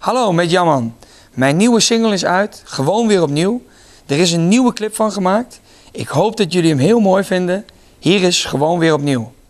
Hallo, met Jamman. Mijn nieuwe single is uit, gewoon weer opnieuw. Er is een nieuwe clip van gemaakt. Ik hoop dat jullie hem heel mooi vinden. Hier is gewoon weer opnieuw.